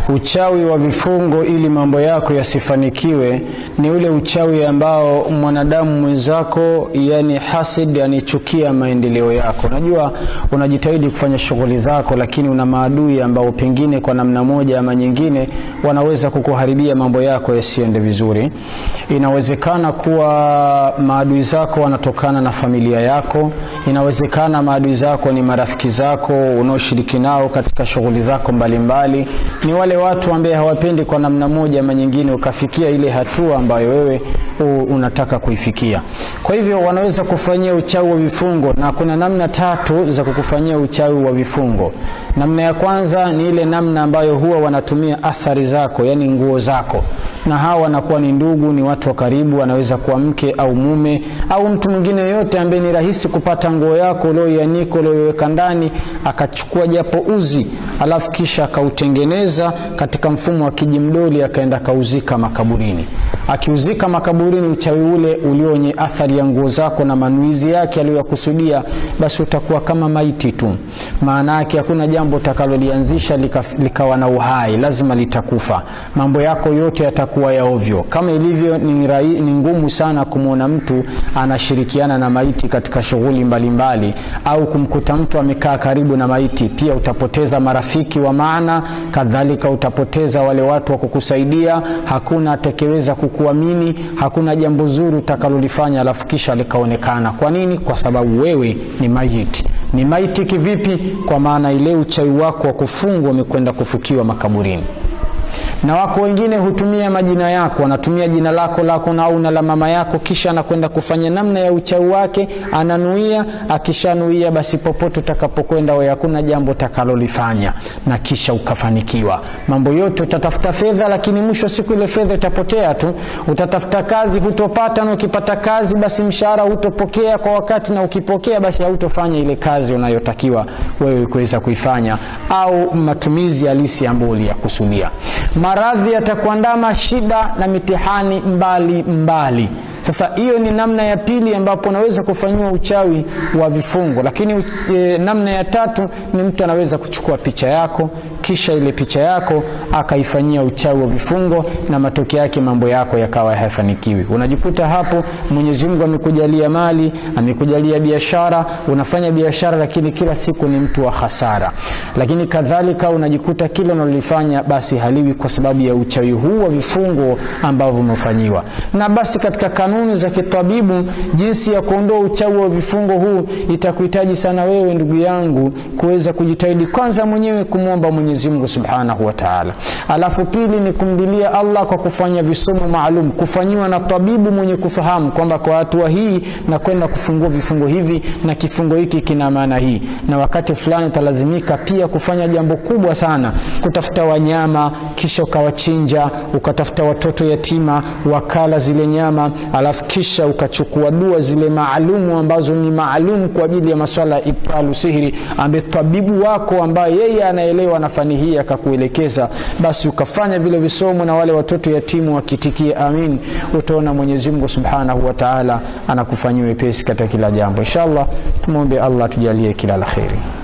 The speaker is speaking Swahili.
Uchawi wa vifungo ili mambo yako yasifanikiwe ni ule uchawi ambao mwanadamu mwenzako yani hasid, yani chukia maendeleo yako. Unajua unajitahidi kufanya shughuli zako, lakini una maadui ambao pengine kwa namna moja ama nyingine wanaweza kukuharibia mambo yako yasiende vizuri. Inawezekana kuwa maadui zako wanatokana na familia yako, inawezekana maadui zako ni marafiki zako unaoshiriki nao katika shughuli zako mbalimbali. Ni wale watu ambao hawapendi kwa namna moja ama nyingine ukafikia ile hatua ambayo wewe unataka kuifikia. Kwa hivyo wanaweza kufanyia uchawi wa vifungo, na kuna namna tatu za kukufanyia uchawi wa vifungo. Namna ya kwanza ni ile namna ambayo huwa wanatumia athari zako, yani nguo zako. Na hawa wanakuwa ni ndugu, ni watu wa karibu, wanaweza kuwa mke au mume au mtu mwingine yote ambaye ni rahisi kupata nguo yako uliyoianika, uliyoiweka ndani, akachukua japo uzi alafu kisha akautengeneza katika mfumo wa kijimdoli, akaenda kauzika makaburini. Akiuzika makaburini, uchawi ule ulionye athari ya nguo zako na manuizi yake aliyokusudia, basi utakuwa kama maiti tu. Maana yake hakuna jambo utakalolianzisha likawa na uhai, lazima litakufa. Mambo yako yote yatakuwa ya ovyo. Kama ilivyo ni ngumu sana kumuona mtu anashirikiana na maiti katika shughuli mbalimbali, au kumkuta mtu amekaa karibu na maiti. Pia utapoteza marafiki wa maana, kadhalika utapoteza wale watu wa kukusaidia. Hakuna atakayeweza kukuamini, hakuna jambo zuri utakalolifanya alafu kisha likaonekana. Kwa nini? Kwa sababu wewe ni maiti. Ni maiti kivipi? Kwa maana ile uchawi wako wa kufungwa umekwenda kufukiwa makaburini. Na wako wengine hutumia majina yako, anatumia jina lako na au na la mama yako, kisha anakwenda kufanya namna ya uchawi wake, ananuia. Akishanuia basi popote utakapokwenda wewe hakuna jambo utakalolifanya na kisha ukafanikiwa. Mambo yote utatafuta fedha, lakini mwisho siku ile fedha itapotea tu. Utatafuta kazi hutopata, na ukipata kazi basi mshahara hutopokea kwa wakati, na ukipokea basi hautofanya ile kazi unayotakiwa wewe kuweza kuifanya, au matumizi halisi ambayo uliyakusudia. Maradhi yatakuandama, shida na mitihani mbali. Sasa hiyo ni namna ya pili ambapo unaweza kufanywa uchawi wa vifungo. Lakini namna ya tatu ni mtu anaweza kuchukua picha yako, kisha ile picha yako akaifanyia uchawi wa vifungo, na matokeo yake mambo yako yakawa hayafanikiwi. Unajikuta hapo Mwenyezi Mungu amekujalia mali, amekujalia biashara, unafanya biashara lakini kila siku ni mtu wa hasara. Lakini kadhalika unajikuta kila unalofanya basi haliwi kwa sababu ya uchawi huu wa vifungo ambao umefanyiwa. Na basi katika kanuni za kitabibu, jinsi ya kuondoa uchawi wa vifungo huu itakuhitaji sana wewe ndugu yangu kuweza kujitahidi kwanza mwenyewe kumuomba Mwenyezi Mungu Subhanahu wa Ta'ala. Alafu pili ni kumdilia Allah kwa kufanya visomo maalum, kufanyiwa na tabibu mwenye kufahamu kwamba kwa hatua hii na kwenda kufungua vifungo hivi na kifungo hiki kina maana hii. Na wakati fulani talazimika pia kufanya jambo kubwa sana, kutafuta wanyama kisha ukawachinja, ukatafuta watoto yatima wakala zile nyama, alafu kisha ukachukua dua zile maalumu ambazo ni maalum kwa ajili ya masuala ya ibtalu sihiri, ambaye tabibu wako ambaye yeye anaelewa na fani hii akakuelekeza, basi ukafanya vile visomo na wale watoto yatimu wakitikia amin, utaona Mwenyezi Mungu Subhanahu wa Ta'ala anakufanyia wepesi katika kila jambo. Inshallah tumuombe Allah tujalie kila la kheri.